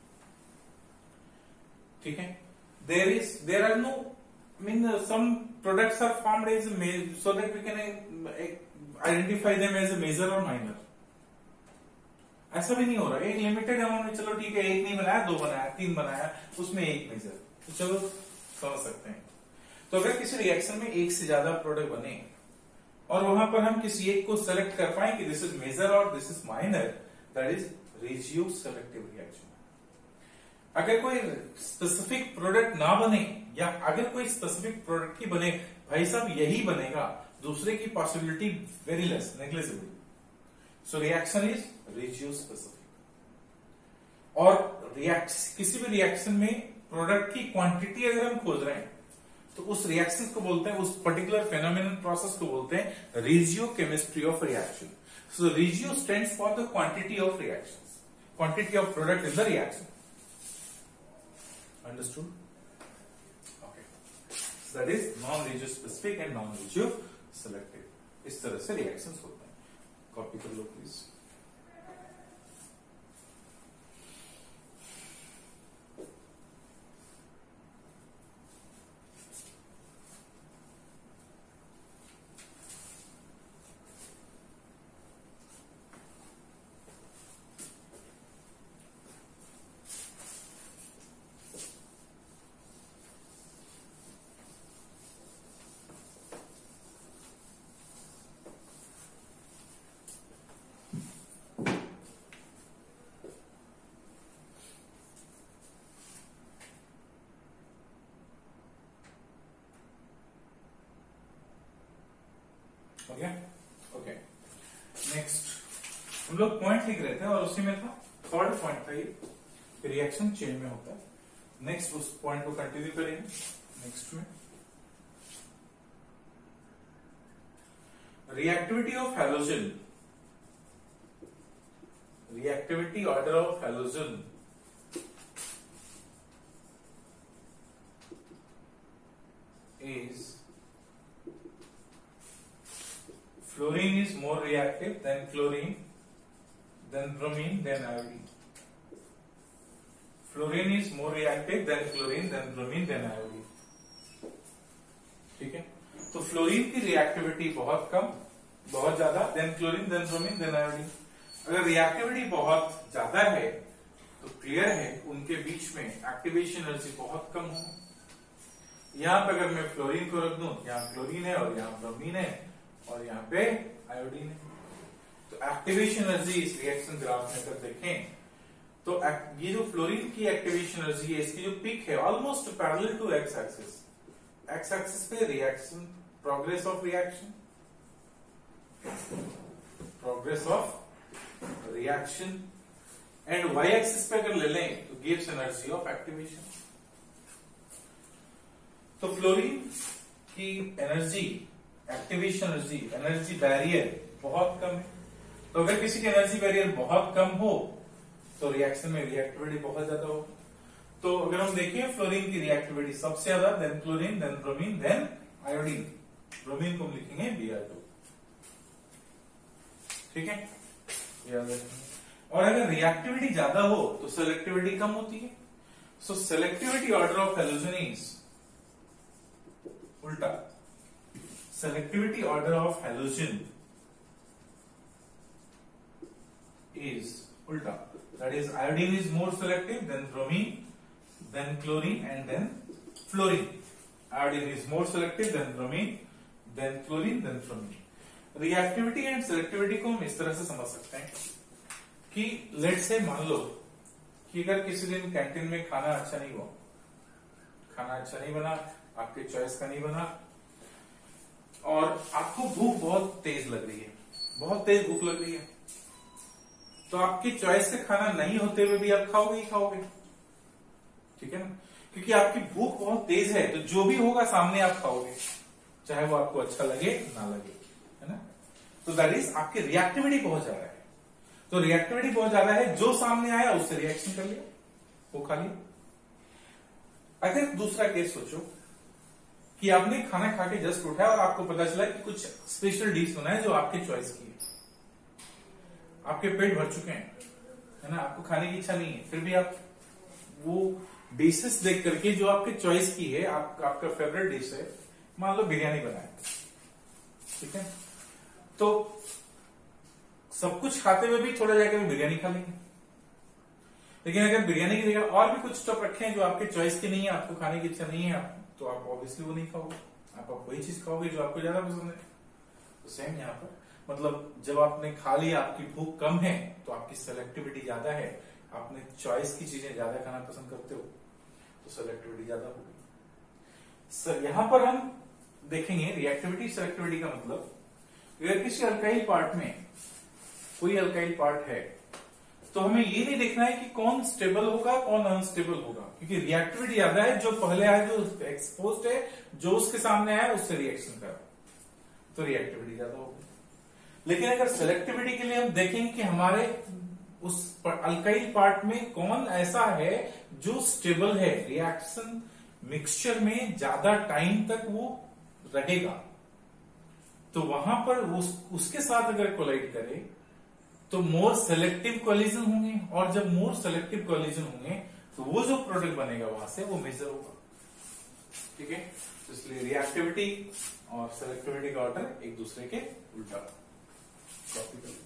Speaker 1: ठीक है, there is there are no mean some products are formed as so that we can identify them as a major और minor. ऐसा भी नहीं हो रहा है, एक लिमिटेड अमाउंट में, चलो ठीक है, एक नहीं बनाया, दो बनाया, तीन बनाया, उसमें एक मेजर, तो चलो समझ सकते हैं। तो अगर किसी रिएक्शन में एक से ज्यादा प्रोडक्ट बने और वहां पर हम किसी एक को सेलेक्ट कर पाए कि दिस इज मेजर और this is minor, that is regio selective reaction. अगर कोई स्पेसिफिक प्रोडक्ट ना बने, या अगर कोई स्पेसिफिक प्रोडक्ट ही बने, भाई साहब यही बनेगा, दूसरे की possibility very less, negligible. So reaction is regio specific. और रिएक्ट किसी भी रिएक्शन में प्रोडक्ट की क्वांटिटी अगर हम खोज रहे हैं, तो उस रिएक्शन को बोलते हैं, उस पर्टिकुलर फेनोमेनन प्रोसेस को बोलते हैं regio chemistry of reaction. So regio stands for the quantity of reactions, quantity of product in the reaction. Understood? Okay, so that is non regio specific and non regio selective. इस तरह से reactions होते हैं। Copy कर लो please. हो गया? Okay, next हम लोग पॉइंट लिख रहे थे और उसी में था थर्ड पॉइंट था ये, रिएक्शन चेन में होता है। नेक्स्ट उस पॉइंट को कंटिन्यू करेंगे नेक्स्ट में। Reactivity of halogen, reactivity order of halogen is fluorine is more reactive than chlorine, than bromine, than iodine. Fluorine is more reactive than chlorine, than bromine, than iodine. ठीक है, तो fluorine की reactivity बहुत कम, बहुत ज्यादा, then chlorine, then bromine, then iodine. अगर reactivity बहुत ज्यादा है तो क्लियर है उनके बीच में एक्टिवेशन एनर्जी बहुत कम हो। यहां पे अगर मैं फ्लोरीन को रख दूं, यहाँ क्लोरीन है और यहाँ ब्रोमीन है और यहाँ पे आयोडीन है, तो एक्टिवेशन एनर्जी इस रिएक्शन ग्राफ में अगर देखें तो ये जो फ्लोरीन की एक्टिवेशन एनर्जी है, इसकी जो पीक है almost parallel to X axis. X axis पे reaction, progress of reaction, progress of reaction, and Y axis पे अगर ले लें तो गिव्स एनर्जी ऑफ एक्टिवेशन। तो फ्लोरीन की energy, activation energy, energy barrier बहुत कम है। तो अगर किसी की एनर्जी बैरियर बहुत कम हो तो रिएक्शन में रिएक्टिविटी बहुत ज्यादा हो। तो अगर हम देखें फ्लोरीन की रिएक्टिविटी सबसे ज्यादा, then chlorine, then bromine, then iodine. Bromine को हम लिखेंगे बी आर टू, ठीक है, याद रखेंगे। और अगर रिएक्टिविटी ज्यादा हो तो सेलेक्टिविटी कम होती है। So selectivity order of halogen is उल्टा, selectivity order of halogen is ulta, that is iodine is more selective than bromine, then chlorine, and then fluorine. Iodine is more selective than bromine, then chlorine, then fluorine. Reactivity and selectivity को हम इस तरह से समझ सकते हैं कि late से मान लो कि अगर किसी दिन कैंटीन में खाना अच्छा नहीं हुआ, खाना अच्छा नहीं बना, आपके चॉइस का नहीं बना, और आपको भूख बहुत तेज लग रही है, बहुत तेज भूख लग रही है, तो आपकी चॉइस से खाना नहीं होते हुए भी आप खाओगे ही खाओगे, ठीक है ना, क्योंकि आपकी भूख बहुत तेज है। तो जो भी होगा सामने आप खाओगे, चाहे वो आपको अच्छा लगे ना लगे, है ना। तो दैट इज आपकी रिएक्टिविटी बहुत ज्यादा है। तो रिएक्टिविटी बहुत ज्यादा है, जो सामने आया उससे रिएक्शन कर लिया, वो खा लिया। अगर दूसरा केस सोचो कि आपने खाना खा के जस्ट उठाया और आपको पता चला कि कुछ स्पेशल डिश बना है जो आपके चॉइस की है, आपके पेट भर चुके हैं, है ना, आपको खाने की इच्छा नहीं है, फिर भी आप वो डिशेस देख करके जो आपके चॉइस की है, आप, आपका फेवरेट डिश है, मान लो बिरयानी बनाए, ठीक है, तो सब कुछ खाते हुए भी थोड़ा जाकर बिरयानी खा लेंगे। लेकिन अगर बिरयानी की जगह और भी कुछ स्टफ रखे हैं जो आपके चॉइस की नहीं है, आपको खाने की इच्छा नहीं है, आप, तो आप ऑब्वियसली वो नहीं खाओगे, आप, आप वही चीज खाओगे जो आपको ज्यादा पसंद है। तो सेम यहाँ पर, मतलब जब आपने खा लिया, आपकी भूख कम है तो आपकी सेलेक्टिविटी ज्यादा है, आपने चॉइस की चीजें ज्यादा खाना पसंद करते हो तो सेलेक्टिविटी ज्यादा होगी। सर यहां पर हम देखेंगे रिएक्टिविटी सेलेक्टिविटी का मतलब, अगर किसी अल्काइल पार्ट में कोई अल्काइल पार्ट है तो हमें ये नहीं देखना है कि कौन स्टेबल होगा कौन अनस्टेबल होगा, क्योंकि रिएक्टिविटी ज्यादा है, जो पहले आया, जो एक्सपोज्ड है, जो उसके सामने आया उससे रिएक्शन करा, तो रिएक्टिविटी ज्यादा होगी। लेकिन अगर सेलेक्टिविटी के लिए हम देखेंगे कि हमारे उस अल्काइल पार्ट में कौन ऐसा है जो स्टेबल है, रिएक्शन मिक्सचर में ज्यादा टाइम तक वो रहेगा, तो वहां पर उस, उसके साथ अगर कोलाइड करे तो मोर सेलेक्टिव कोलिजन होंगे, और जब मोर सेलेक्टिव कोलिजन होंगे तो वो जो प्रोडक्ट बनेगा वहां से वो मेजर होगा, ठीक है। तो इसलिए रिएक्टिविटी और सेलेक्टिविटी का ऑर्डर एक दूसरे के उल्टा। कॉपी कर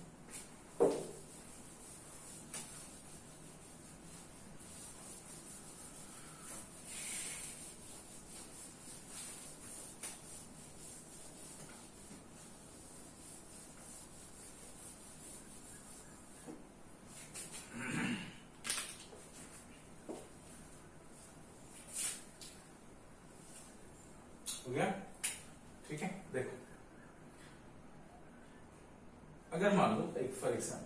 Speaker 1: हो गया, ठीक है। देखो अगर मान लो एक फॉर एग्जाम्पल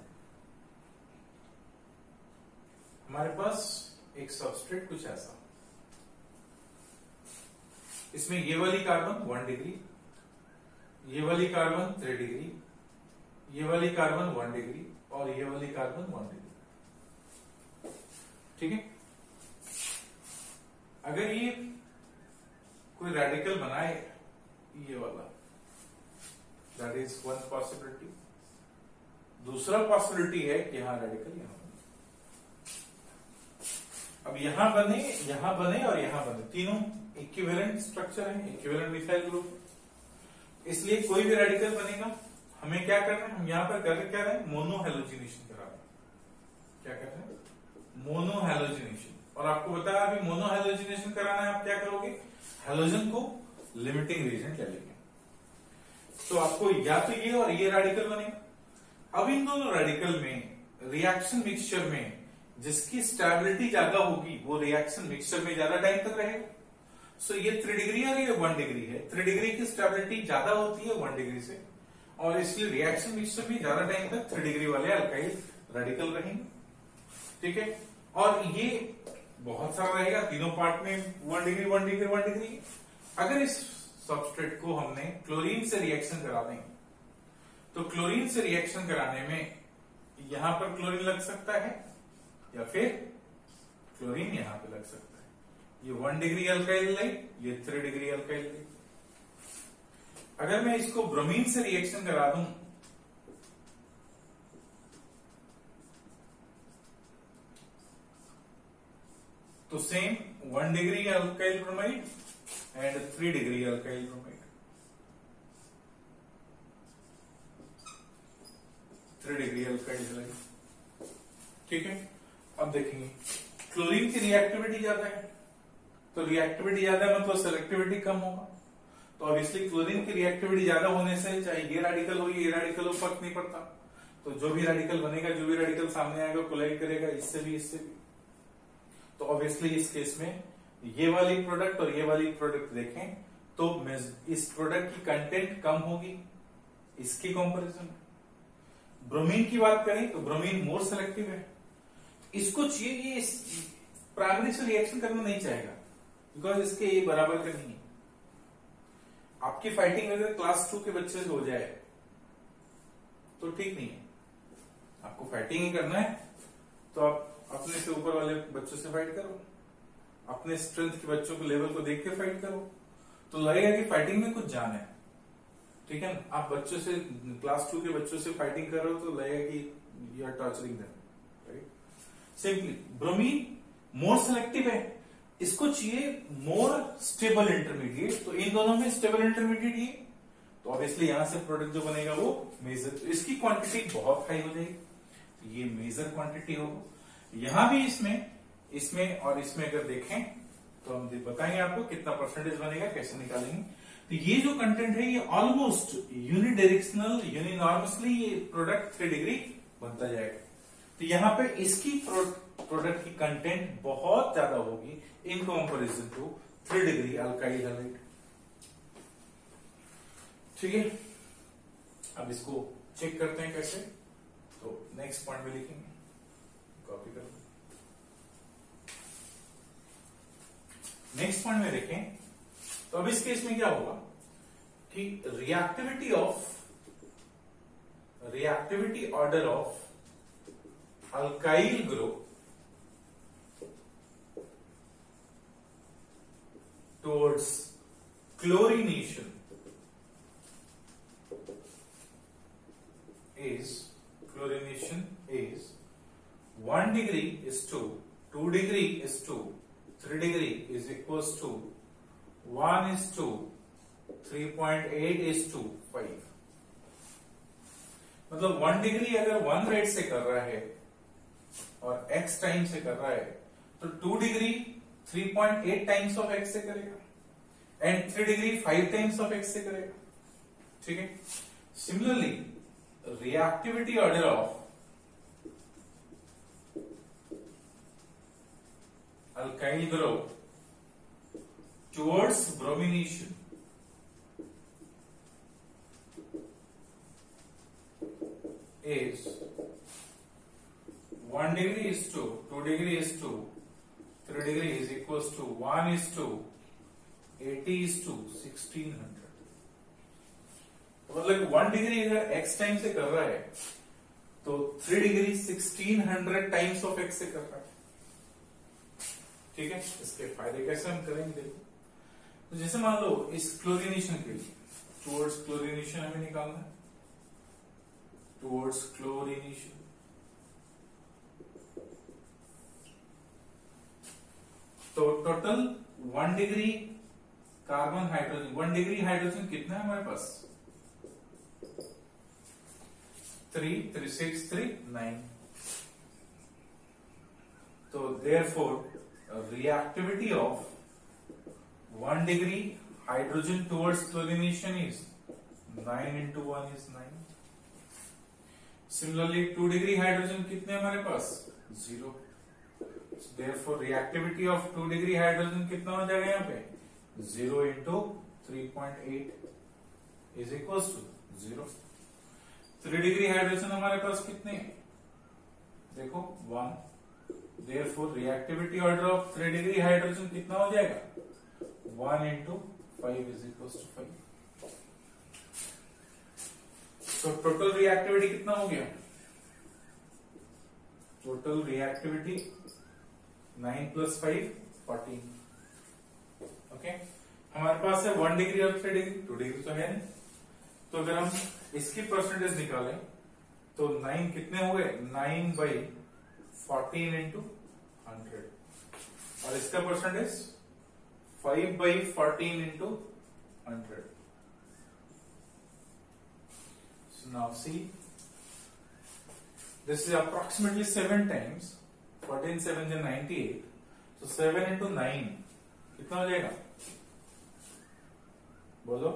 Speaker 1: हमारे पास एक सबस्ट्रेट कुछ ऐसा, इसमें ये वाली कार्बन वन डिग्री, ये वाली कार्बन थ्री डिग्री, ये वाली कार्बन वन डिग्री और ये वाली कार्बन वन डिग्री। ठीक है, अगर ये कोई रेडिकल बनाए ये वाला, दैट इज वन पॉसिबिलिटी। दूसरा पॉसिबिलिटी है कि यहां रेडिकल यहां बने, अब यहां बने, यहां बने और यहां बने, तीनों इक्विवेलेंट स्ट्रक्चर है, इक्विवेलेंट मिथाइल ग्रुप। इसलिए कोई भी रेडिकल बनेगा, हमें क्या करना है, हम यहां पर कर क्या रहे हैं, मोनो हेलोजिनेशन करा रहे हैं। क्या कर रहे हैं, मोनो हेलोजिनेशन। और आपको बताया अभी मोनो हेलोजिनेशन कराना है, आप क्या करोगे, हेलोजन को लिमिटिंग रीजन ले लेंगे। तो आपको या तो ये और ये रेडिकल बनेगा। अब इन दोनों रेडिकल में रिएक्शन मिक्सचर में जिसकी स्टेबिलिटी ज्यादा होगी वो रिएक्शन मिक्सचर में ज्यादा टाइम तक रहेगा। सो ये थ्री डिग्री और ये वन डिग्री है, थ्री डिग्री की स्टेबिलिटी ज्यादा होती है वन डिग्री से, और इसलिए रिएक्शन मिक्सचर में ज्यादा टाइम तक थ्री डिग्री वाले अल्काइल रेडिकल रहेंगे। ठीक है, और ये बहुत सारा रहेगा, तीनों पार्ट में one degree one degree one degree. अगर इस सबस्ट्रेट को हमने क्लोरीन से रिएक्शन करा दें, तो क्लोरीन से रिएक्शन कराने में यहां पर क्लोरीन लग सकता है या फिर क्लोरीन यहां पे लग सकता है। ये वन डिग्री अल्काइल लाई, ये थ्री डिग्री अल्काइल लाई। अगर मैं इसको ब्रोमीन से रिएक्शन करा दूं, तो same one degree alkyl bromide and three degree alkyl bromide, three degree alkyl bromide. ठीक है, अब देखेंगे क्लोरीन की रिएक्टिविटी ज्यादा है, तो रिएक्टिविटी ज्यादा है मतलब सेलेक्टिविटी कम होगा। तो ऑब्वियसली क्लोरीन की रिएक्टिविटी ज्यादा होने से चाहे ये रेडिकल हो ये रेडिकल हो फर्क नहीं पड़ता, तो जो भी रेडिकल बनेगा, जो भी रेडिकल सामने आएगा कोलाइड करेगा इससे भी इससे भी। तो ऑब्वियसली इस केस में ये वाली प्रोडक्ट और ये वाली प्रोडक्ट देखें तो इस प्रोडक्ट की कंटेंट कम होगी इसकी कंपैरिजन में। ब्रोमीन की बात करें तो ब्रोमीन मोर सेलेक्टिव है, इसको चाहिए ये प्राइमरी से रिएक्शन करना नहीं चाहेगा बिकॉज इसके ये बराबर का नहीं है। आपकी फाइटिंग अगर क्लास टू के बच्चे से हो जाए तो ठीक नहीं है, आपको फाइटिंग ही करना है तो आप अपने से ऊपर वाले बच्चों से फाइट करो, अपने स्ट्रेंथ के बच्चों के लेवल को देख के फाइट करो, तो लगेगा कि फाइटिंग में कुछ जान है। ठीक है ना, आप बच्चों से क्लास टू के बच्चों से फाइटिंग कर रहे हो तो लगेगा कि you are torturing them, right. Simply bromine more selective है, इसको चाहिए मोर स्टेबल इंटरमीडिएट, तो इन दोनों में स्टेबल इंटरमीडिएट ये, तो ऑब्वियसली यहां से प्रोडक्ट जो बनेगा वो मेजर, तो इसकी क्वांटिटी बहुत हाई हो जाएगी, तो ये मेजर क्वांटिटी होगा। यहां भी इसमें इसमें और इसमें अगर देखें तो हम बताएंगे आपको कितना परसेंटेज बनेगा, कैसे निकालेंगे। तो ये जो कंटेंट है ये ऑलमोस्ट यूनिडायरेक्शनल यूनिनॉर्मसली ये प्रोडक्ट थ्री डिग्री बनता जाएगा। तो यहां पे इसकी प्रोडक्ट की कंटेंट बहुत ज्यादा होगी in comparison to three degree alkyl halide. ठीक है, अब इसको चेक करते हैं कैसे, तो नेक्स्ट पॉइंट में लिखेंगे, कॉपी कर लो। नेक्स्ट पॉइंट में देखें तो अब इस केस में क्या होगा कि reactivity of reactivity order of alkyl group towards chlorination is chlorination is one degree is two, two degree is two, three degree is equals to one is two, three point eight is to five। मतलब one degree अगर one rate से कर रहा है और x time से कर रहा है तो two degree three point eight times of X से करेगा and three degree five times of X से करेगा। ठीक है, similarly reactivity order of alkyl group towards bromination is one degree is to two degree is to three degree is equals to one is to eighty is to sixteen hundred. मतलब one degree अगर x time से कर रहा है तो three degree sixteen hundred times of x से कर रहा है. ठीक है, इसके फायदे कैसे हम करेंगे देखो. तो जैसे मान लो इस क्लोरीनेशन के लिए टुवर्ड्स क्लोरीनेशन हमें निकालना है. टुवर्ड्स क्लोरीनेशन तो total one degree carbon hydrogen one degree hydrogen कितना है हमारे पास three three six three nine. तो therefore reactivity of one degree hydrogen towards chlorination is nine into one is nine. Similarly two degree hydrogen कितने हमारे पास zero. Therefore, reactivity of two degree hydrogen कितना हो जाएगा यहाँ पे zero into three point eight is equals to zero. three degree hydrogen हमारे पास कितने देखो one. Therefore, reactivity order of three degree hydrogen कितना हो जाएगा one into five is equals to five. So total reactivity कितना हो गया total reactivity nine plus five fourteen. Okay, हमारे पास है वन डिग्री और थ्री डिग्री टू डिग्री तो है नहीं. तो अगर हम इसकी परसेंटेज निकालें तो नाइन कितने हुए nine by fourteen into hundred और इसका percentage five by fourteen into hundred. Now see this is approximately seven times. Fourteen seven जो नाइन्टी एट. तो सेवन इंटू नाइन कितना हो जाएगा बोलो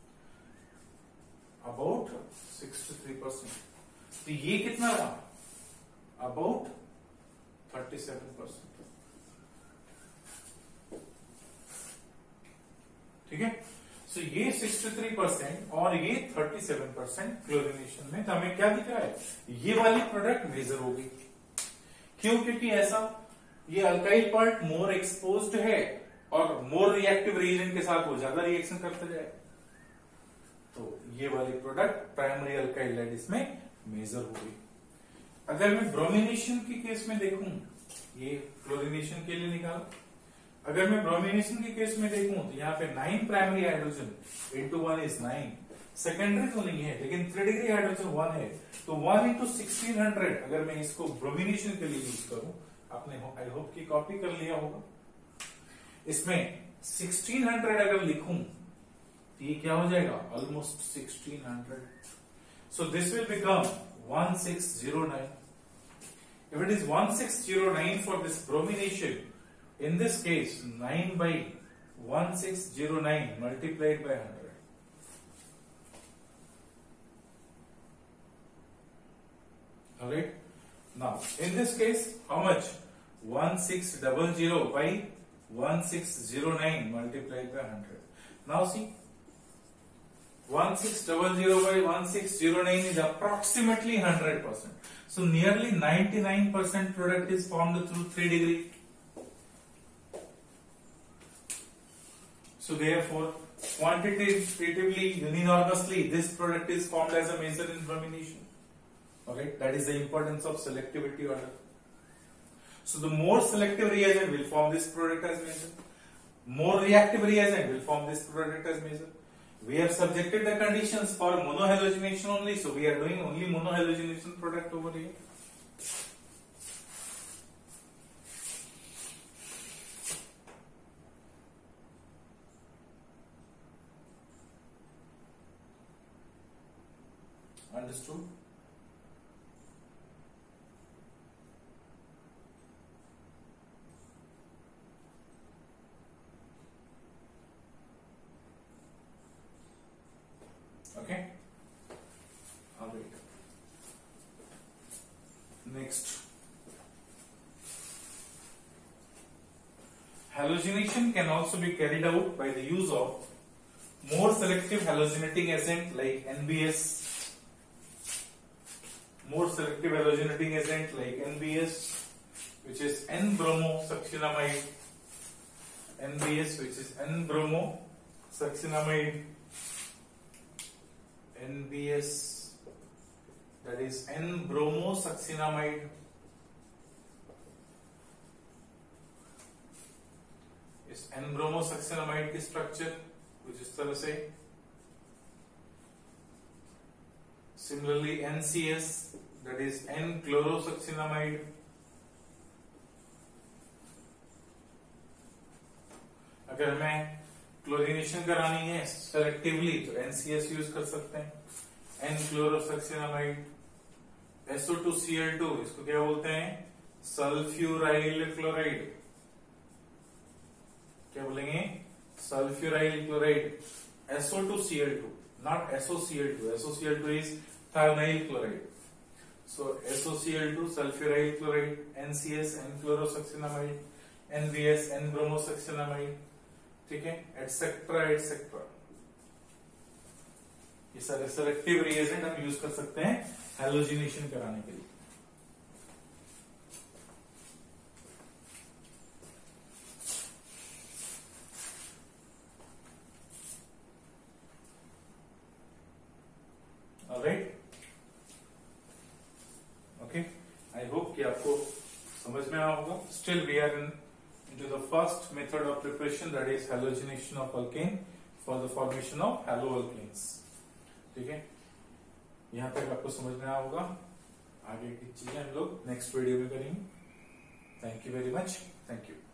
Speaker 1: अबाउट सिक्सटी थ्री परसेंट. तो ये कितना रहा अबाउट थर्टी सेवन परसेंट. ठीक है, सो ये सिक्सटी थ्री परसेंट और ये थर्टी सेवन परसेंट क्लोरीनेशन में. तो हमें क्या दिख रहा है ये वाली प्रोडक्ट मेजर होगी. क्यों? क्योंकि ऐसा ये अल्काइल पार्ट मोर एक्सपोज्ड है और मोर रिएक्टिव रिएजेंट के साथ वो ज्यादा रिएक्शन करता जाए. तो ये वाली प्रोडक्ट प्राइमरी अल्काइल इसमें मेजर होगी. अगर मैं ब्रोमिनेशन के केस में देखूं ये क्लोरीनेशन के लिए निकालो. अगर मैं ब्रोमिनेशन के केस में देखूं तो यहाँ पे nine primary hydrogen into one is nine. Secondary तो नहीं है लेकिन थ्री डिग्री हाइड्रोजन वन है. तो वन इंटू सिक्सटीन हंड्रेड अगर मैं इसको ब्रोमिनेशन के लिए यूज करूं आपने आई होप की कॉपी कर लिया होगा. इसमें सिक्सटीन हंड्रेड अगर लिखूं तो ये क्या हो जाएगा almost sixteen hundred. So this will become one six zero nine. If it is one six zero nine for this bromination in this case nine by one six zero nine multiplied by hundred. Alright. Now, in this case, how much? one six zero zero by one six zero nine multiplied by one hundred. Now see, one six zero zero by one six zero nine is approximately one hundred percent. So nearly ninety-nine percent product is formed through three degree. So therefore, quantitatively, unanimously, this product is formed as a measure in bromination. Okay, that is the importance of selectivity order. So the more selective reagent will form this product as measure. More reactive reagent will form this product as measure. We have subjected the conditions for monohalogenation only, so we are doing only monohalogenation product over here. Understood? Okay. All right. Next, halogenation can also be carried out by the use of more selective halogenating agent like N B S, more selective halogenating agent like N B S, which is N-bromosuccinamide, N B S, which is N-bromosuccinamide, N B S, that is N-bromosuccinamide. इस N-bromosuccinamide की structure कुछ इस तरह से. Similarly, N C S, that is N-chlorosuccinamide. अगर हमें chlorination करानी है सेलेक्टिवली तो N C S यूज कर सकते हैं. N-chlorosuccinamide. S O two C L two, इसको क्या बोलते हैं? Sulfuryl chloride. क्या बोलेंगे? Sulfuryl chloride. S O two C L two, not S O C L two. S O C L two is thionyl chloride. So S O C L two, sulfuryl chloride, N C S, N-chlorosuccinamide, N B S, N-bromosuccinamide, ठीक है, etcetera etcetera. ये सारे selective reagent हम use कर सकते हैं halogenation कराने के लिए. Alright, okay. आई होप कि आपको समझ में आया होगा. Still we are in into the first method of preparation, that is halogenation of alkane for the formation of haloalkanes. ठीक है, यहां तक आपको समझ में आया होगा. आगे की चीजें हम लोग नेक्स्ट वीडियो में करेंगे. Thank you very much. Thank you.